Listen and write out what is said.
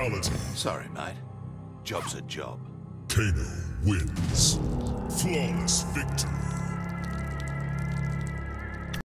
Fatality. Sorry, mate. Job's a job. Kano wins. Flawless victory.